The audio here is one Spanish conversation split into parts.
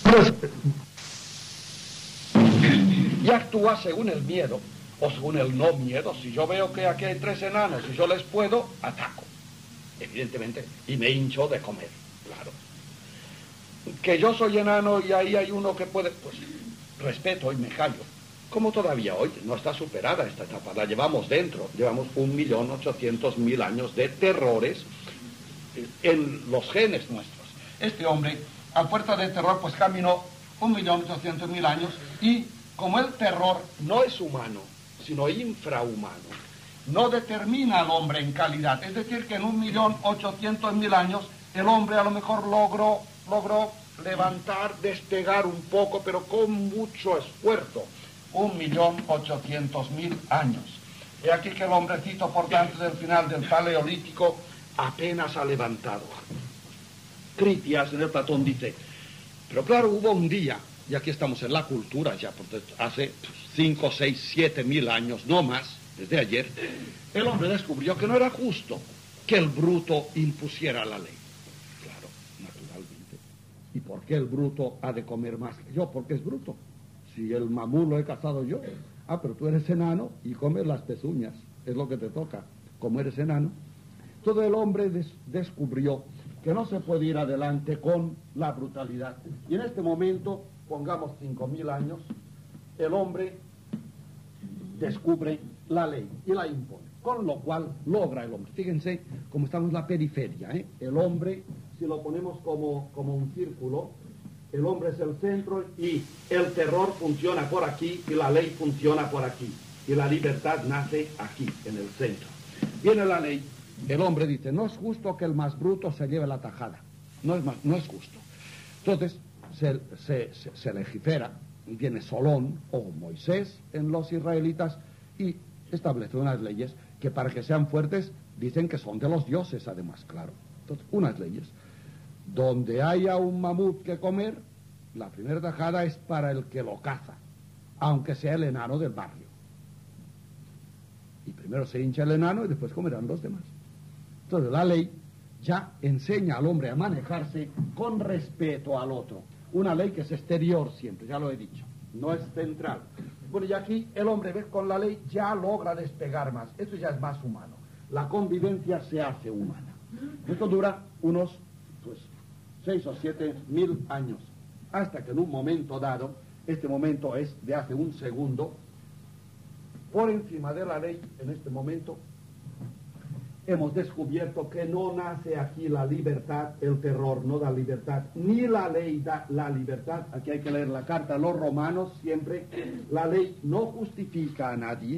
Pues, y actúa según el miedo o según el no miedo. Si yo veo que aquí hay 3 enanos y yo les puedo, ataco, evidentemente, y me hincho de comer, claro. Que yo soy enano y ahí hay uno que puede, pues respeto y me callo. Como todavía hoy no está superada esta etapa, la llevamos dentro, llevamos 1.800.000 años de terrores en los genes nuestros. Este hombre, a fuerza de terror, pues caminó 1.800.000 años y como el terror no es humano, sino infrahumano, no determina al hombre en calidad. Es decir, que en 1.800.000 años el hombre a lo mejor logró levantar, despegar un poco, pero con mucho esfuerzo. 1.800.000 años. He aquí que el hombrecito, por tanto, del final del Paleolítico apenas ha levantado. Critias en el Platón dice, pero claro, hubo un día, y aquí estamos en la cultura ya, porque hace 5, 6, 7.000 años, no más, desde ayer, el hombre descubrió que no era justo que el bruto impusiera la ley. Claro, naturalmente. ¿Y por qué el bruto ha de comer más que yo? Porque es bruto. Si el mamú lo he cazado yo. Ah, pero tú eres enano y comes las pezuñas. Es lo que te toca, como eres enano. Todo el hombre descubrió que no se puede ir adelante con la brutalidad. Y en este momento, pongamos 5.000 años, el hombre descubre la ley y la impone. Con lo cual logra el hombre. Fíjense cómo estamos en la periferia, ¿eh? El hombre, si lo ponemos como un círculo, el hombre es el centro y el terror funciona por aquí y la ley funciona por aquí. Y la libertad nace aquí, en el centro. Viene la ley, el hombre dice, no es justo que el más bruto se lleve la tajada. No es justo. Entonces se legifera, y viene Solón o Moisés en los israelitas y establece unas leyes que para que sean fuertes dicen que son de los dioses además, claro. Entonces, unas leyes. Donde haya un mamut que comer, la primera tajada es para el que lo caza, aunque sea el enano del barrio. Y primero se hincha el enano y después comerán los demás. Entonces la ley ya enseña al hombre a manejarse con respeto al otro. Una ley que es exterior siempre, ya lo he dicho, no es central. Bueno, y aquí el hombre, ves, con la ley ya logra despegar más. Esto ya es más humano. La convivencia se hace humana. Esto dura unos 6 o 7.000 años, hasta que en un momento dado, este momento es de hace un segundo, por encima de la ley, en este momento, hemos descubierto que no nace aquí la libertad, el terror no da libertad, ni la ley da la libertad. Aquí hay que leer la carta a los romanos siempre. La ley no justifica a nadie.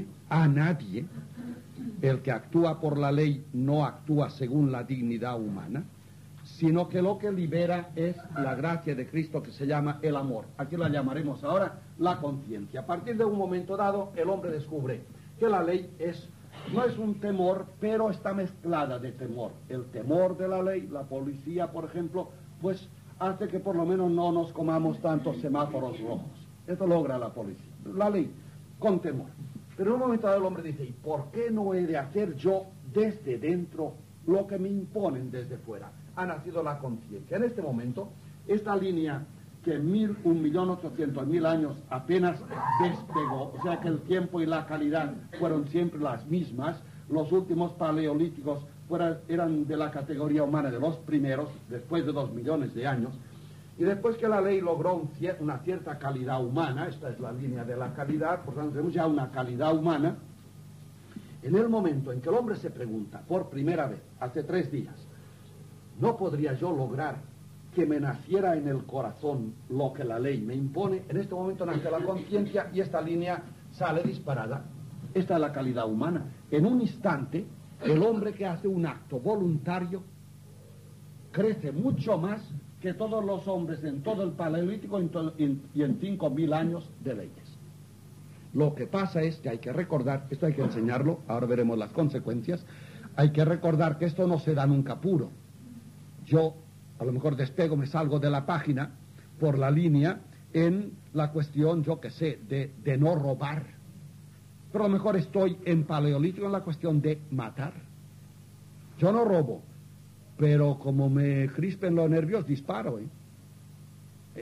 El que actúa por la ley no actúa según la dignidad humana, sino que lo que libera es la gracia de Cristo, que se llama el amor. Aquí la llamaremos ahora la conciencia. A partir de un momento dado, el hombre descubre que la ley no es un temor, pero está mezclada de temor. El temor de la ley, la policía, por ejemplo, pues hace que por lo menos no nos comamos tantos semáforos rojos. Esto logra la policía. La ley, con temor. Pero en un momento dado el hombre dice, ¿y por qué no he de hacer yo desde dentro lo que me imponen desde fuera? Ha nacido la conciencia. En este momento, esta línea que en 1.800.000 años apenas despegó, o sea que el tiempo y la calidad fueron siempre las mismas. Los últimos paleolíticos eran de la categoría humana de los primeros, después de 2 millones de años, y después que la ley logró una cierta calidad humana, esta es la línea de la calidad, por tanto tenemos ya una calidad humana. En el momento en que el hombre se pregunta, por primera vez, hace 3 días, ¿no podría yo lograr que me naciera en el corazón lo que la ley me impone? En este momento nace la conciencia y esta línea sale disparada. Esta es la calidad humana. En un instante, el hombre que hace un acto voluntario crece mucho más que todos los hombres en todo el Paleolítico y en 5.000 años de leyes. Lo que pasa es que hay que recordar, esto hay que enseñarlo, ahora veremos las consecuencias, hay que recordar que esto no se da nunca puro. Yo, a lo mejor despego, me salgo de la página por la línea en la cuestión, yo que sé, de no robar. Pero a lo mejor estoy en Paleolítico en la cuestión de matar. Yo no robo, pero como me crispen los nervios, disparo.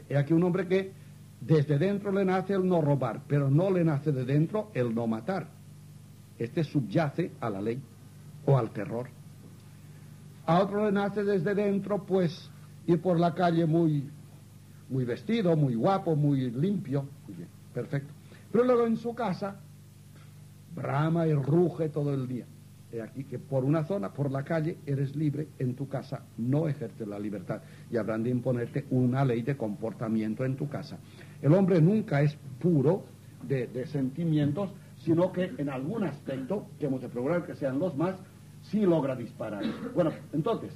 He aquí un hombre que desde dentro le nace el no robar, pero no le nace de dentro el no matar. Este subyace a la ley o al terror. A otro le nace desde dentro, pues, ir por la calle muy vestido, muy guapo, muy limpio. Muy bien, perfecto. Pero luego en su casa brama y ruge todo el día. He aquí que por una zona, por la calle, eres libre, en tu casa no ejerces la libertad y habrán de imponerte una ley de comportamiento en tu casa. El hombre nunca es puro de sentimientos, sino que en algún aspecto, que hemos de procurar que sean los más, sí logra disparar. Bueno, entonces,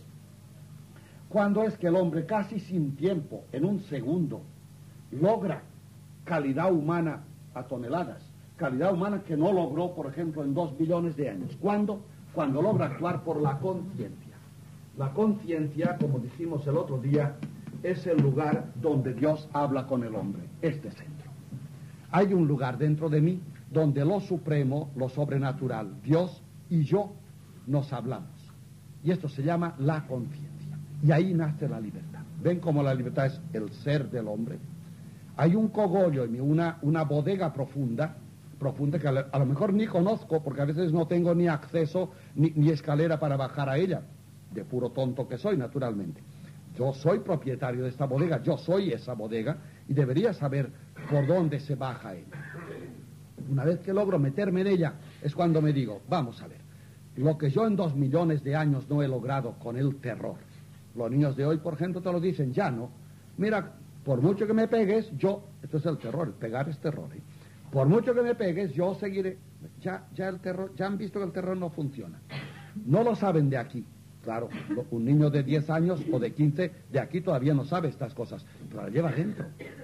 cuando es que el hombre casi sin tiempo, en un segundo, logra calidad humana a toneladas, calidad humana que no logró, por ejemplo, en 2 billones de años. ¿Cuándo? Cuando logra actuar por la conciencia. La conciencia, como dijimos el otro día, es el lugar donde Dios habla con el hombre, este centro. Hay un lugar dentro de mí donde lo supremo, lo sobrenatural, Dios y yo nos hablamos. Y esto se llama la conciencia. Y ahí nace la libertad. ¿Ven cómo la libertad es el ser del hombre? Hay un cogollo en mí, una bodega profunda que a lo mejor ni conozco, porque a veces no tengo ni acceso ni escalera para bajar a ella, de puro tonto que soy, naturalmente. Yo soy propietario de esta bodega, yo soy esa bodega, y debería saber por dónde se baja ella. Una vez que logro meterme en ella, es cuando me digo, vamos a ver, lo que yo en 2 millones de años no he logrado con el terror. Los niños de hoy, por ejemplo, te lo dicen, ya no. Mira, por mucho que me pegues, esto es el terror, el pegar es terror, ¿eh? Por mucho que me pegues, yo seguiré. Ya el terror, ya han visto que el terror no funciona. No lo saben de aquí. Claro, un niño de 10 años o de 15 de aquí todavía no sabe estas cosas, pero la lleva dentro.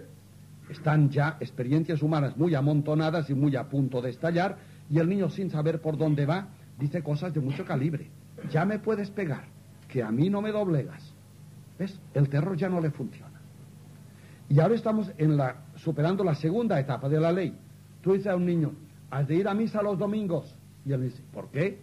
Están ya experiencias humanas muy amontonadas y muy a punto de estallar, y el niño, sin saber por dónde va, dice cosas de mucho calibre. Ya me puedes pegar, que a mí no me doblegas. ¿Ves? El terror ya no le funciona. Y ahora estamos superando la segunda etapa de la ley. Tú dices a un niño, has de ir a misa los domingos. Y él dice, ¿por qué?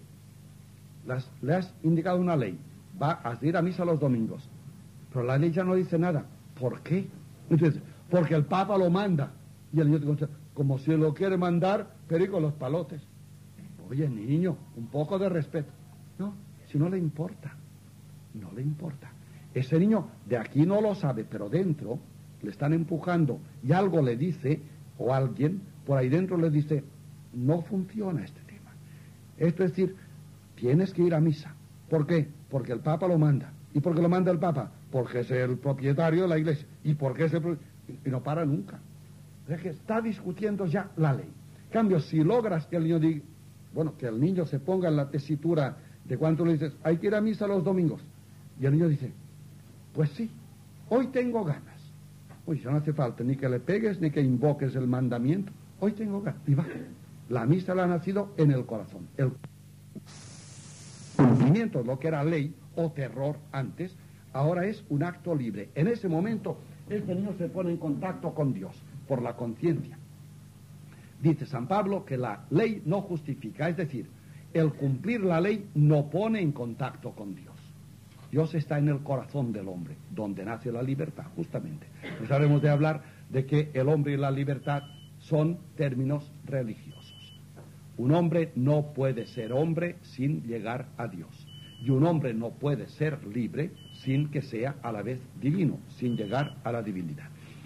Le has indicado una ley. Has de ir a misa los domingos. Pero la ley ya no dice nada. ¿Por qué? Entonces, porque el Papa lo manda. Y el niño te contesta, como si lo quiere mandar, perico los palotes. Oye, niño, un poco de respeto. No, si no le importa. No le importa. Ese niño de aquí no lo sabe, pero dentro le están empujando y algo le dice, o alguien por ahí dentro le dice, no funciona este tema. Esto es decir, tienes que ir a misa. ¿Por qué? Porque el Papa lo manda. ¿Y por qué lo manda el Papa? Porque es el propietario de la iglesia. ¿Y por qué y no para nunca? Es que está discutiendo ya la ley. En cambio, si logras que el niño diga, que el niño se ponga en la tesitura de cuando le dices, hay que ir a misa los domingos. Y el niño dice, pues sí, hoy tengo ganas. Uy, ya no hace falta ni que le pegues ni que invoques el mandamiento. Hoy tengo ganas. Y va. La misa la ha nacido en el corazón. El cumplimiento, lo que era ley o terror antes, ahora es un acto libre. En ese momento, este niño se pone en contacto con Dios por la conciencia. Dice San Pablo que la ley no justifica, es decir, el cumplir la ley no pone en contacto con Dios. Dios está en el corazón del hombre, donde nace la libertad, justamente. Pues ahora hemos de hablar de que el hombre y la libertad son términos religiosos. Un hombre no puede ser hombre sin llegar a Dios. Y un hombre no puede ser libre sin que sea a la vez divino, sin llegar a la divinidad.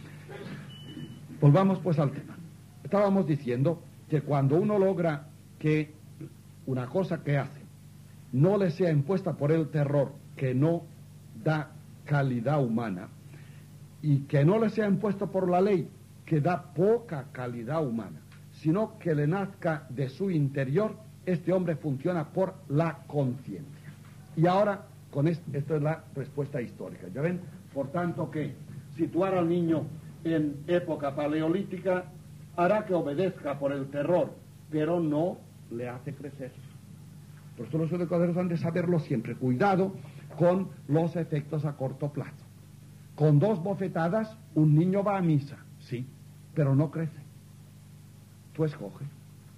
Volvamos pues al tema. Estábamos diciendo que cuando uno logra que una cosa que hace no le sea impuesta por el terror, que no da calidad humana, y que no le sea impuesto por la ley, que da poca calidad humana, sino que le nazca de su interior, este hombre funciona por la conciencia. Y ahora, esto es la respuesta histórica. ¿Ya ven? Por tanto que situar al niño en época paleolítica hará que obedezca por el terror, pero no le hace crecer. Por eso los educadores han de saberlo siempre. Cuidado con los efectos a corto plazo. Con 2 bofetadas, un niño va a misa, sí, pero no crece. Tú escoges.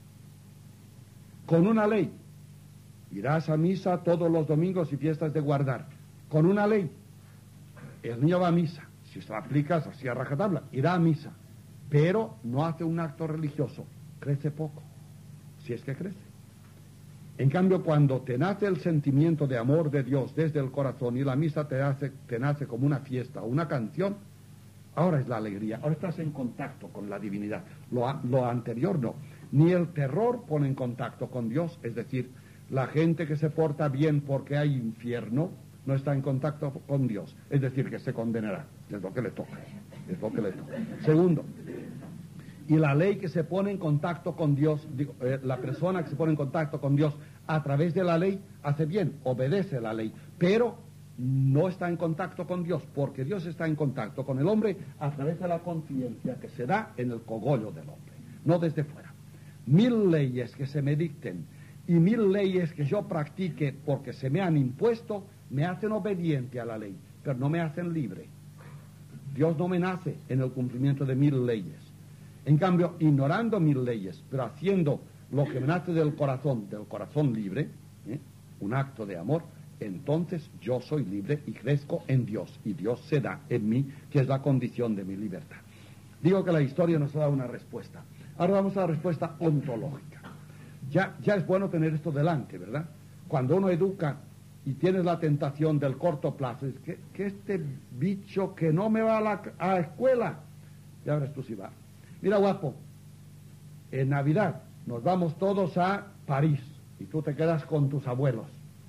Con una ley, irás a misa todos los domingos y fiestas de guardar. Con una ley, el niño va a misa, si se la aplicas así a rajatabla, irá a misa, pero no hace un acto religioso, crece poco, si es que crece. En cambio, cuando te nace el sentimiento de amor de Dios desde el corazón y la misa te nace como una fiesta o una canción, ahora es la alegría, ahora estás en contacto con la divinidad. Lo anterior no. Ni el terror pone en contacto con Dios, es decir, la gente que se porta bien porque hay infierno no está en contacto con Dios, es decir, que se condenará, es lo que le toca, es lo que le toca. Segundo, y la ley que se pone en contacto con Dios, la persona que se pone en contacto con Dios a través de la ley hace bien, obedece la ley, pero no está en contacto con Dios, porque Dios está en contacto con el hombre a través de la conciencia que se da en el cogollo del hombre, no desde fuera. 1000 leyes que se me dicten y 1000 leyes que yo practique porque se me han impuesto, me hacen obediente a la ley, pero no me hacen libre. Dios no me nace en el cumplimiento de 1000 leyes. En cambio, ignorando 1000 leyes, pero haciendo lo que me nace del corazón libre, un acto de amor, entonces yo soy libre y crezco en Dios, y Dios se da en mí, que es la condición de mi libertad. Digo que la historia nos da una respuesta. Ahora vamos a la respuesta ontológica. Ya es bueno tener esto delante, ¿verdad? Cuando uno educa y tienes la tentación del corto plazo, es que este bicho que no me va a la escuela, ya verás tú si va. Mira, guapo, en Navidad nos vamos todos a París y tú te quedas con tus abuelos.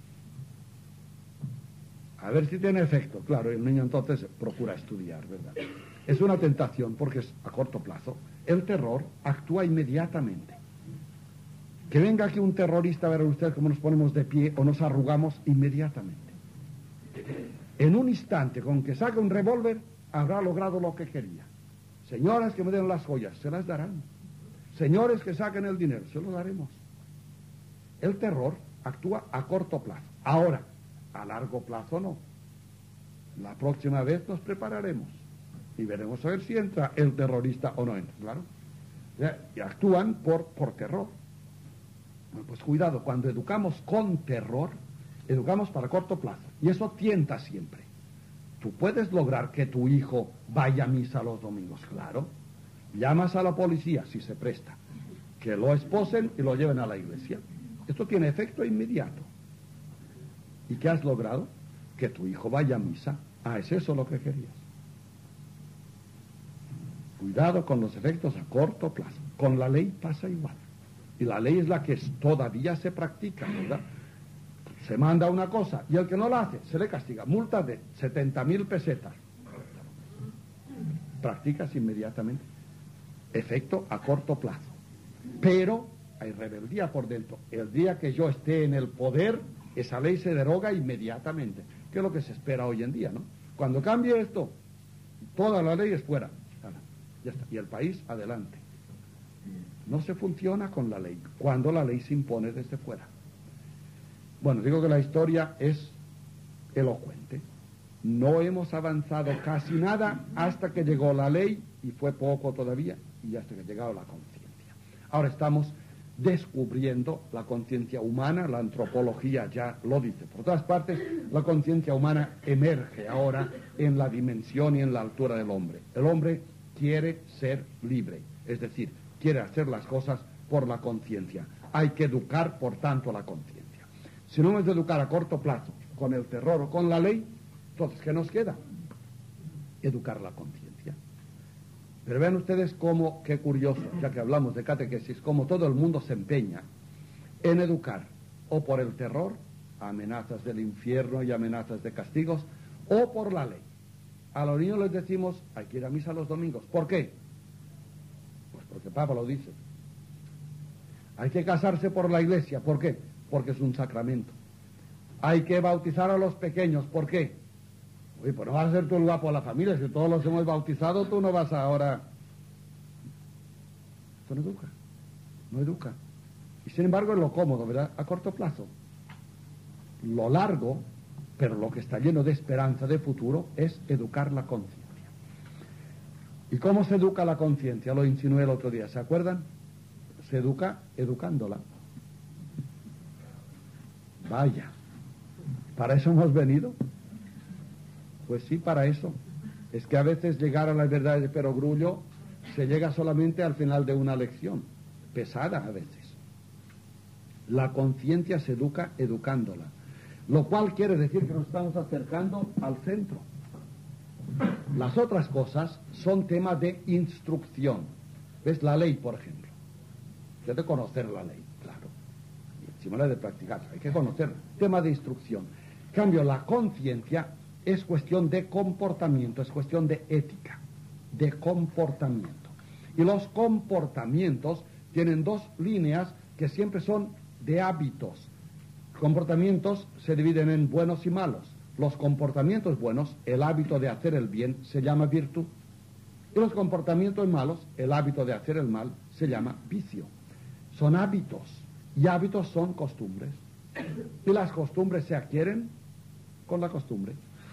A ver si tiene efecto. Claro, el niño entonces procura estudiar, ¿verdad? Es una tentación porque es a corto plazo. El terror actúa inmediatamente. Que venga aquí un terrorista a ver a usted cómo nos ponemos de pie o nos arrugamos inmediatamente. En un instante, con que saque un revólver, habrá logrado lo que quería. Señoras que me den las joyas, se las darán. Señores que saquen el dinero, se lo daremos. El terror actúa a corto plazo. Ahora, a largo plazo no. La próxima vez nos prepararemos y veremos a ver si entra el terrorista o no entra, claro. Y actúan por terror. Bueno, pues cuidado, cuando educamos con terror, educamos para corto plazo. Y eso tienta siempre. Tú puedes lograr que tu hijo vaya a misa los domingos, claro. Llamas a la policía, si se presta, que lo esposen y lo lleven a la iglesia. Esto tiene efecto inmediato. ¿Y qué has logrado? Que tu hijo vaya a misa. ¿Es eso lo que querías? Cuidado con los efectos a corto plazo. Con la ley pasa igual. Y la ley es la que todavía se practica, ¿verdad? Se manda una cosa y el que no la hace se le castiga. Multa de 70.000 pesetas. Practicas inmediatamente. Efecto a corto plazo. Pero hay rebeldía por dentro. El día que yo esté en el poder, esa ley se deroga inmediatamente. Que es lo que se espera hoy en día, ¿no? Cuando cambie esto, toda la ley es fuera. Ya está. Y el país adelante. No se funciona con la ley, cuando la ley se impone desde fuera. Bueno, digo que la historia es elocuente. No hemos avanzado casi nada hasta que llegó la ley, y fue poco todavía, y hasta que ha llegado la conciencia. Ahora estamos descubriendo la conciencia humana, la antropología ya lo dice. Por todas partes, la conciencia humana emerge ahora en la dimensión y en la altura del hombre. El hombre quiere ser libre, es decir, quiere hacer las cosas por la conciencia. Hay que educar, por tanto, la conciencia. Si no hemos de educar a corto plazo, con el terror o con la ley, entonces, ¿qué nos queda? Educar la conciencia. Pero vean ustedes cómo, qué curioso, ya que hablamos de catequesis, cómo todo el mundo se empeña en educar, o por el terror, amenazas del infierno y amenazas de castigos, o por la ley. A los niños les decimos, hay que ir a misa los domingos. ¿Por qué? Pues porque Papa lo dice. Hay que casarse por la iglesia. ¿Por qué? Porque es un sacramento. Hay que bautizar a los pequeños. ¿Por qué? Uy, pues no vas a ser tú el guapo a la familia. Si todos los hemos bautizado, tú no vas ahora. Esto no educa. No educa. Y sin embargo es lo cómodo, ¿verdad? A corto plazo. Lo largo, pero lo que está lleno de esperanza de futuro, es educar la conciencia. ¿Y cómo se educa la conciencia? Lo insinué el otro día, ¿se acuerdan? Se educa educándola. Vaya, ¿para eso hemos venido? Pues sí, para eso. Es que a veces llegar a las verdades de perogrullo se llega solamente al final de una lección, pesada a veces. La conciencia se educa educándola, lo cual quiere decir que nos estamos acercando al centro. Las otras cosas son temas de instrucción. ¿Ves? La ley, por ejemplo. Hay que conocer la ley, claro. Y encima la de practicar, hay que conocerla. Tema de instrucción. En cambio, la conciencia es cuestión de comportamiento, es cuestión de ética, de comportamiento. Y los comportamientos tienen dos líneas que siempre son de hábitos. Comportamientos se dividen en buenos y malos. Los comportamientos buenos, el hábito de hacer el bien, se llama virtud. Y los comportamientos malos, el hábito de hacer el mal, se llama vicio. Son hábitos, y hábitos son costumbres. Y las costumbres se adquieren con la costumbre.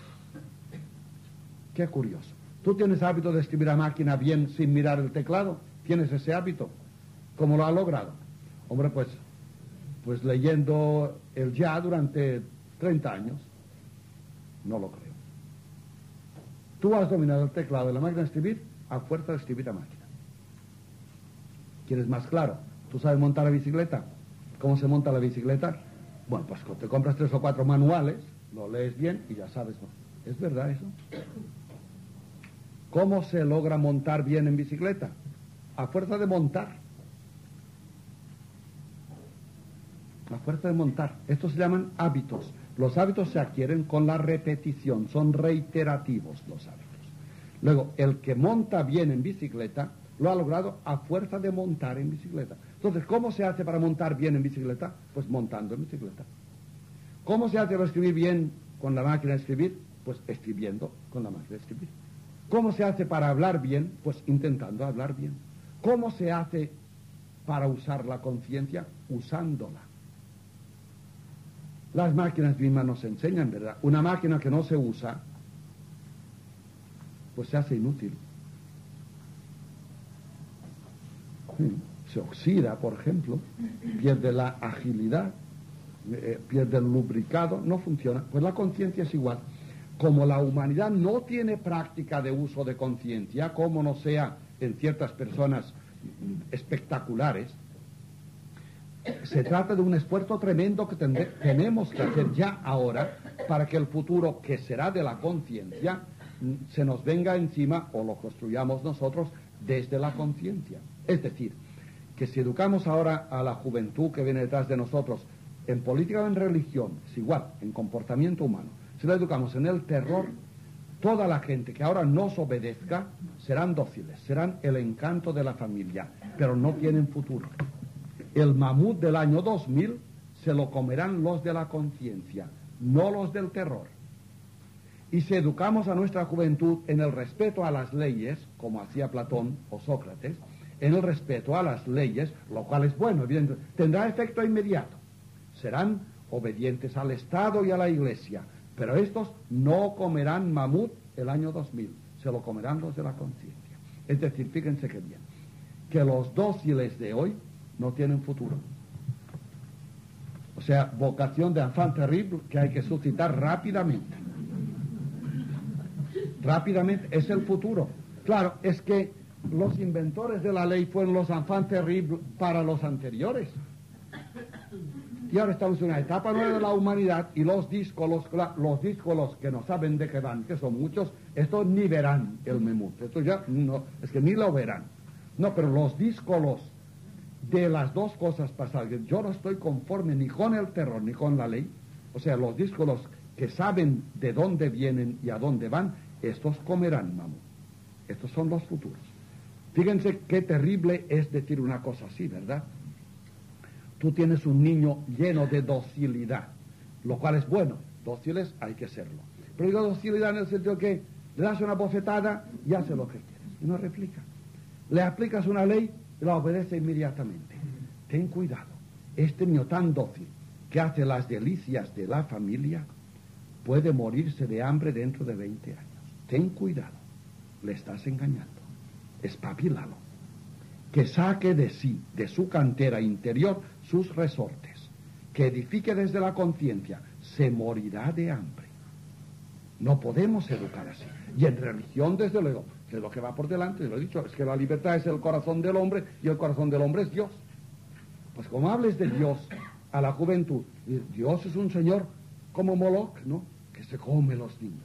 Qué curioso. ¿Tú tienes hábito de escribir a máquina bien sin mirar el teclado? ¿Tienes ese hábito? ¿Cómo lo has logrado? Hombre, pues leyendo el ya durante 30 años. No lo creo. Tú has dominado el teclado de la máquina de escribir a fuerza de escribir a máquina. ¿Quieres más claro? ¿Tú sabes montar la bicicleta? ¿Cómo se monta la bicicleta? Bueno, pues te compras 3 o 4 manuales, lo lees bien y ya sabes. ¿Es verdad eso? ¿Cómo se logra montar bien en bicicleta? A fuerza de montar. A fuerza de montar. Estos se llaman hábitos. Los hábitos se adquieren con la repetición, son reiterativos los hábitos. Luego, el que monta bien en bicicleta, lo ha logrado a fuerza de montar en bicicleta. Entonces, ¿cómo se hace para montar bien en bicicleta? Pues montando en bicicleta. ¿Cómo se hace para escribir bien con la máquina de escribir? Pues escribiendo con la máquina de escribir. ¿Cómo se hace para hablar bien? Pues intentando hablar bien. ¿Cómo se hace para usar la conciencia? Usándola. Las máquinas mismas nos enseñan, ¿verdad? Una máquina que no se usa, pues se hace inútil. Se oxida, por ejemplo, pierde la agilidad, pierde el lubricado, no funciona. Pues la conciencia es igual. Como la humanidad no tiene práctica de uso de conciencia, como no sea en ciertas personas espectaculares, se trata de un esfuerzo tremendo que tenemos que hacer ya ahora para que el futuro que será de la conciencia se nos venga encima o lo construyamos nosotros desde la conciencia. Es decir, que si educamos ahora a la juventud que viene detrás de nosotros en política o en religión, es igual, en comportamiento humano, si la educamos en el terror, toda la gente que ahora nos obedezca serán dóciles, serán el encanto de la familia, pero no tienen futuro. El mamut del año 2000 se lo comerán los de la conciencia, no los del terror. Y si educamos a nuestra juventud en el respeto a las leyes, como hacía Platón o Sócrates, en el respeto a las leyes, lo cual es bueno, evidentemente, tendrá efecto inmediato. Serán obedientes al Estado y a la Iglesia, pero estos no comerán mamut el año 2000, se lo comerán los de la conciencia. Es decir, fíjense qué bien, que los dóciles de hoy no tienen futuro. O sea, vocación de enfant terrible que hay que suscitar rápidamente. Rápidamente, es el futuro. Claro, es que los inventores de la ley fueron los enfants terribles para los anteriores. Y ahora estamos en una etapa nueva de la humanidad y los díscolos que no saben de qué van, que son muchos, estos ni verán el memut. Estos ya no, es que ni lo verán. No, pero los díscolos de las dos cosas pasadas, yo no estoy conforme ni con el terror ni con la ley, o sea, los díscolos que saben de dónde vienen y a dónde van, estos comerán mamut. Estos son los futuros. Fíjense qué terrible es decir una cosa así, ¿verdad? Tú tienes un niño lleno de docilidad, lo cual es bueno, dóciles hay que serlo. Pero digo docilidad en el sentido que le das una bofetada y hace lo que quieres, y no replica. Le aplicas una ley y la obedece inmediatamente. Ten cuidado, este niño tan dócil que hace las delicias de la familia puede morirse de hambre dentro de 20 años. Ten cuidado, le estás engañando. Espabilalo, que saque de sí, de su cantera interior, sus resortes, que edifique desde la conciencia, se morirá de hambre. No podemos educar así. Y en religión, desde luego, que es lo que va por delante, lo he dicho, es que la libertad es el corazón del hombre y el corazón del hombre es Dios. Pues como hables de Dios a la juventud, Dios es un señor como Moloch, ¿no? Que se come los niños.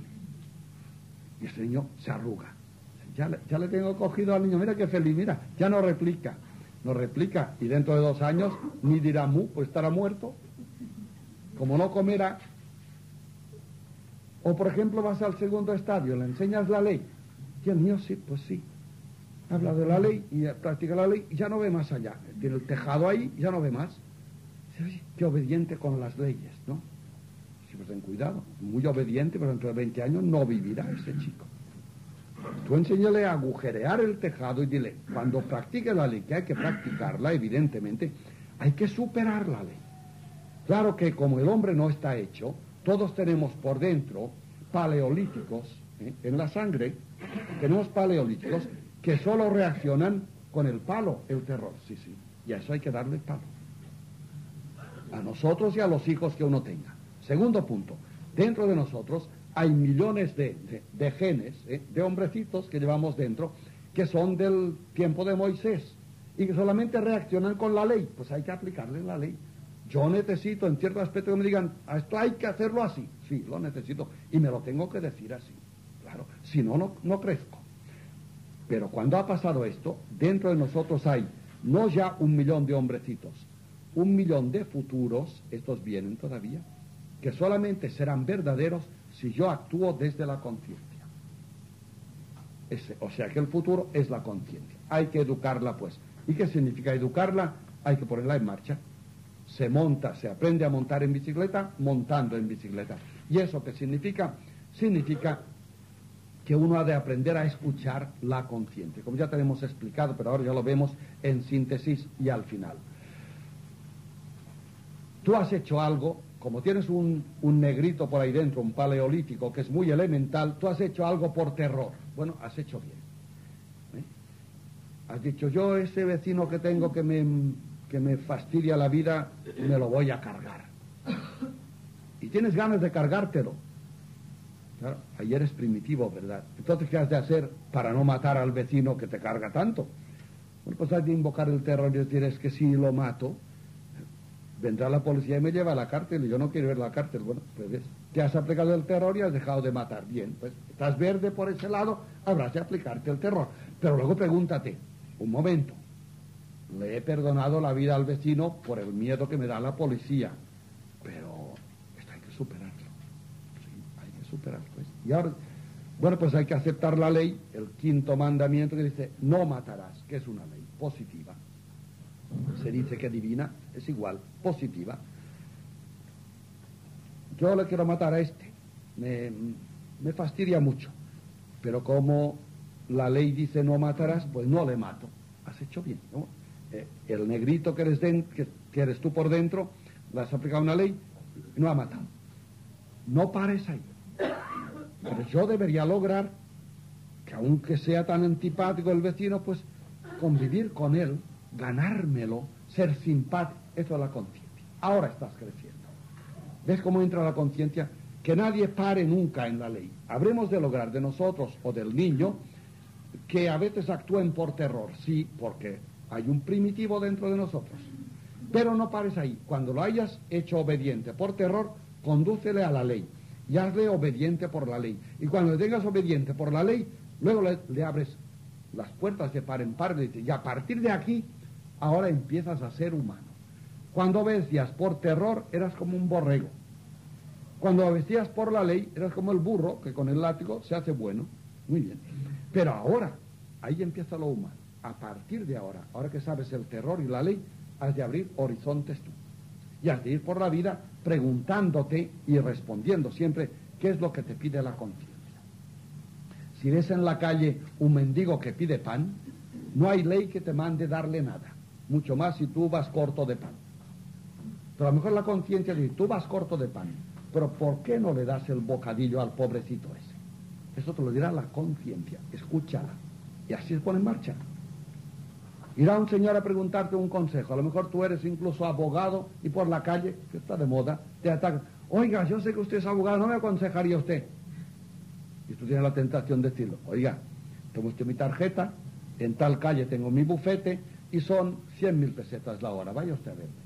Y ese niño se arruga. Ya le tengo cogido al niño, mira qué feliz, mira, ya no replica, y dentro de 2 años ni dirá mu, pues estará muerto. Como no comerá. O por ejemplo vas al segundo estadio, le enseñas la ley, y el niño sí, pues sí, habla de la ley y practica la ley y ya no ve más allá, tiene el tejado ahí y ya no ve más. Sí, qué obediente con las leyes, ¿no? Sí, pues ten cuidado, muy obediente, pero dentro de 20 años no vivirá ese chico. Tú enséñale a agujerear el tejado y dile, cuando practique la ley, que hay que practicarla, evidentemente, hay que superar la ley. Claro que como el hombre no está hecho, todos tenemos por dentro paleolíticos, en la sangre, tenemos paleolíticos que solo reaccionan con el palo, el terror, sí, y a eso hay que darle palo. A nosotros y a los hijos que uno tenga. Segundo punto, dentro de nosotros hay millones de genes, de hombrecitos que llevamos dentro, que son del tiempo de Moisés, y que solamente reaccionan con la ley, pues hay que aplicarle la ley. Yo necesito en cierto aspecto que me digan, esto hay que hacerlo así, sí, lo necesito, y me lo tengo que decir así, claro, si no, no crezco. Pero cuando ha pasado esto, dentro de nosotros hay no ya 1 millón de hombrecitos, 1 millón de futuros, estos vienen todavía, que solamente serán verdaderos si yo actúo desde la conciencia. O sea que el futuro es la conciencia. Hay que educarla, pues. ¿Y qué significa educarla? Hay que ponerla en marcha. Se aprende a montar en bicicleta, montando en bicicleta. ¿Y eso qué significa? Significa que uno ha de aprender a escuchar la conciencia, como ya tenemos explicado, pero ahora ya lo vemos en síntesis y al final. Tú has hecho algo, como tienes un negrito por ahí dentro, un paleolítico, que es muy elemental, tú has hecho algo por terror. Bueno, has hecho bien. Has dicho, yo ese vecino que tengo que me fastidia la vida, me lo voy a cargar. Y tienes ganas de cargártelo. Claro, ahí eres primitivo, ¿verdad? Entonces, ¿qué has de hacer para no matar al vecino que te carga tanto? Bueno, pues hay de invocar el terror y decir, es que si lo mato, vendrá la policía y me lleva a la cárcel, y yo no quiero ir a la cárcel. Bueno, pues ves, te has aplicado el terror y has dejado de matar. Bien, pues estás verde por ese lado, habrás de aplicarte el terror. Pero luego pregúntate, un momento, le he perdonado la vida al vecino por el miedo que me da la policía, pero esto hay que superarlo. Sí, hay que superarlo, pues. Y ahora, bueno, pues hay que aceptar la ley, el 5.º mandamiento que dice, no matarás, que es una ley positiva. Se dice que divina, es igual, positiva. Yo le quiero matar a este, me fastidia mucho, pero como la ley dice no matarás, pues no le mato. Has hecho bien, ¿no? El negrito que eres tú por dentro, le has aplicado una ley y no ha matado. No pares ahí. Pero yo debería lograr que, aunque sea tan antipático el vecino, pues convivir con él, ganármelo, ser simpático. Eso es la conciencia. Ahora estás creciendo. ¿Ves cómo entra la conciencia? Que nadie pare nunca en la ley. Habremos de lograr de nosotros o del niño que a veces actúen por terror, sí, porque hay un primitivo dentro de nosotros. Pero no pares ahí. Cuando lo hayas hecho obediente por terror, condúcele a la ley y hazle obediente por la ley. Y cuando le tengas obediente por la ley, luego le abres las puertas de par en par y dices, y a partir de aquí, ahora empiezas a ser humano. Cuando obedecías por terror, eras como un borrego. Cuando obedecías por la ley, eras como el burro, que con el látigo se hace bueno. Muy bien. Pero ahora, ahí empieza lo humano. A partir de ahora que sabes el terror y la ley, has de abrir horizontes tú. Y has de ir por la vida preguntándote y respondiendo siempre qué es lo que te pide la conciencia. Si ves en la calle un mendigo que pide pan, no hay ley que te mande darle nada, mucho más si tú vas corto de pan. Pero a lo mejor la conciencia dice, tú vas corto de pan, pero ¿por qué no le das el bocadillo al pobrecito ese? Eso te lo dirá la conciencia, escúchala, y así se pone en marcha. Irá un señor a preguntarte un consejo, a lo mejor tú eres incluso abogado y por la calle, que está de moda, te atacan. Oiga, yo sé que usted es abogado, ¿no me aconsejaría usted? tú tienes la tentación de decirlo, oiga, toma usted mi tarjeta, en tal calle tengo mi bufete y son 100.000 pesetas la hora, vaya usted a verme.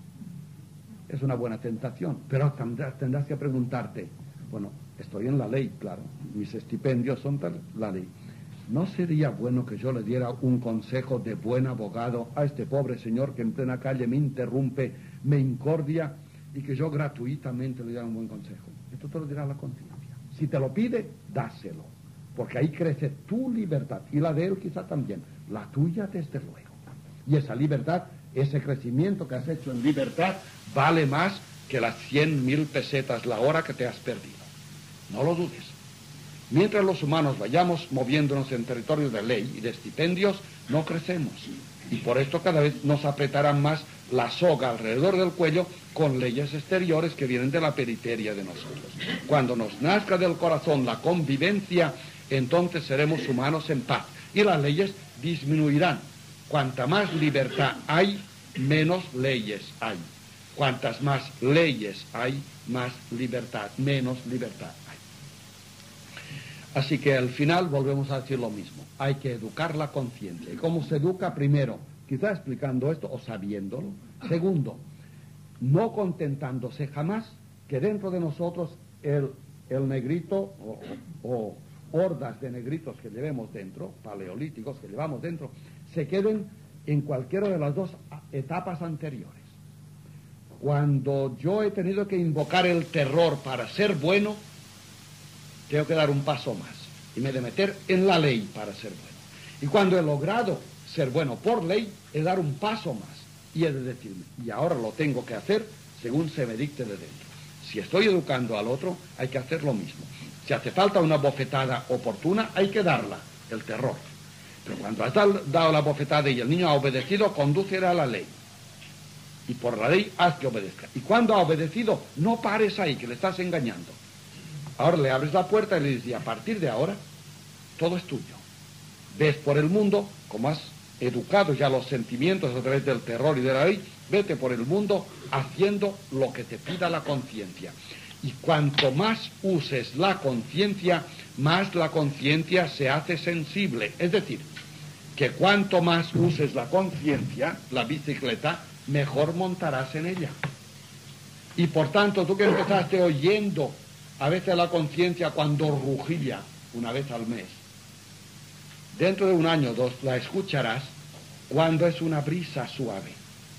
Es una buena tentación, pero tendrás que preguntarte, bueno, estoy en la ley, claro, mis estipendios son la ley. ¿No sería bueno que yo le diera un consejo de buen abogado a este pobre señor que en plena calle me interrumpe, me incordia, y que yo gratuitamente le diera un buen consejo? Esto te lo dirá la conciencia. Si te lo pide, dáselo, porque ahí crece tu libertad, y la de él quizá también, la tuya desde luego. Y esa libertad, ese crecimiento que has hecho en libertad, vale más que las 100.000 pesetas la hora que te has perdido. No lo dudes. Mientras los humanos vayamos moviéndonos en territorio de ley y de estipendios, no crecemos. Y por esto cada vez nos apretarán más la soga alrededor del cuello con leyes exteriores que vienen de la periferia de nosotros. Cuando nos nazca del corazón la convivencia, entonces seremos humanos en paz. Y las leyes disminuirán. Cuanta más libertad hay, menos leyes hay. Cuantas más leyes hay, más libertad, menos libertad hay. Así que al final volvemos a decir lo mismo. Hay que educar la conciencia. ¿Y cómo se educa? Primero, quizá explicando esto o sabiéndolo. Segundo, no contentándose jamás que dentro de nosotros el negrito o hordas de negritos que llevemos dentro, paleolíticos que llevamos dentro, se queden en cualquiera de las dos etapas anteriores. Cuando yo he tenido que invocar el terror para ser bueno, tengo que dar un paso más y me he de meter en la ley para ser bueno. Y cuando he logrado ser bueno por ley, he de dar un paso más y he de decirme, y ahora lo tengo que hacer según se me dicte de dentro. Si estoy educando al otro, hay que hacer lo mismo. Si hace falta una bofetada oportuna, hay que darla, el terror. Pero cuando has dado la bofetada y el niño ha obedecido, condúcele a la ley. Y por la ley haz que obedezca. Y cuando ha obedecido, no pares ahí, que le estás engañando. Ahora le abres la puerta y le dices, y a partir de ahora, todo es tuyo. Ves por el mundo, como has educado ya los sentimientos a través del terror y de la ley, vete por el mundo haciendo lo que te pida la conciencia. Y cuanto más uses la conciencia, más la conciencia se hace sensible. Es decir, que cuanto más uses la conciencia, la bicicleta, mejor montarás en ella. Y por tanto, tú que empezaste oyendo a veces la conciencia cuando rugía una vez al mes, dentro de un año o dos la escucharás cuando es una brisa suave.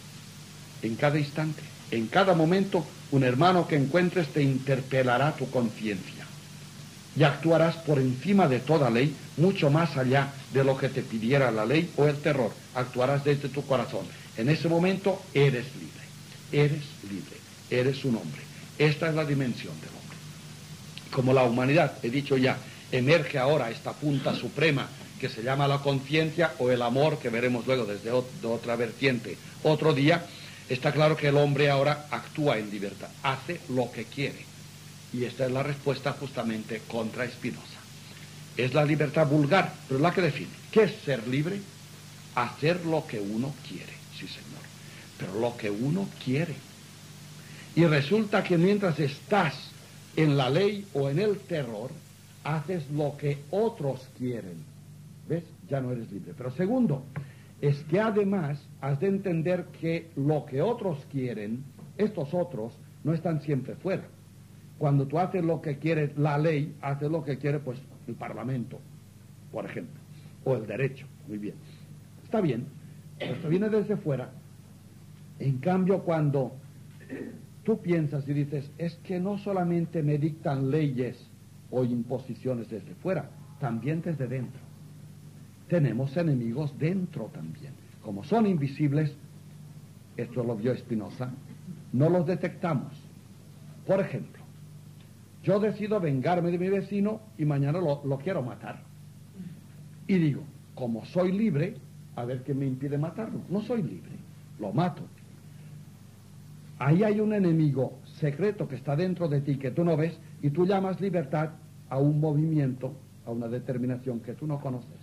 En cada instante, en cada momento, un hermano que encuentres te interpelará tu conciencia y actuarás por encima de toda ley, mucho más allá de lo que te pidiera la ley o el terror. Actuarás desde tu corazón. En ese momento eres libre, eres un hombre. Esta es la dimensión del hombre. Como la humanidad, he dicho ya, emerge ahora esta punta suprema que se llama la conciencia o el amor, que veremos luego desde otra vertiente otro día, está claro que el hombre ahora actúa en libertad, hace lo que quiere. Y esta es la respuesta justamente contra Spinoza. Es la libertad vulgar, pero la que define. ¿Qué es ser libre? Hacer lo que uno quiere, sí señor, pero lo que uno quiere. Y resulta que mientras estás en la ley o en el terror, haces lo que otros quieren. ¿Ves? Ya no eres libre. Pero segundo, es que además has de entender que lo que otros quieren, estos otros, no están siempre fuera. Cuando tú haces lo que quiere la ley, haces lo que quiere pues el Parlamento, por ejemplo, o el derecho. Muy bien. Está bien, pero esto viene desde fuera. En cambio, cuando tú piensas y dices, es que no solamente me dictan leyes o imposiciones desde fuera, también desde dentro. Tenemos enemigos dentro también. Como son invisibles, esto lo vio Spinoza, no los detectamos. Por ejemplo, yo decido vengarme de mi vecino y mañana lo quiero matar. Y digo, como soy libre, a ver qué me impide matarlo. No soy libre, lo mato. Ahí hay un enemigo secreto que está dentro de ti, que tú no ves, y tú llamas libertad a un movimiento, a una determinación que tú no conoces.